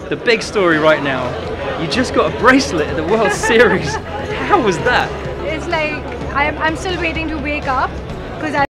the big story right now. You just got a bracelet at the World Series. How was that? It's like I'm still waiting to wake up because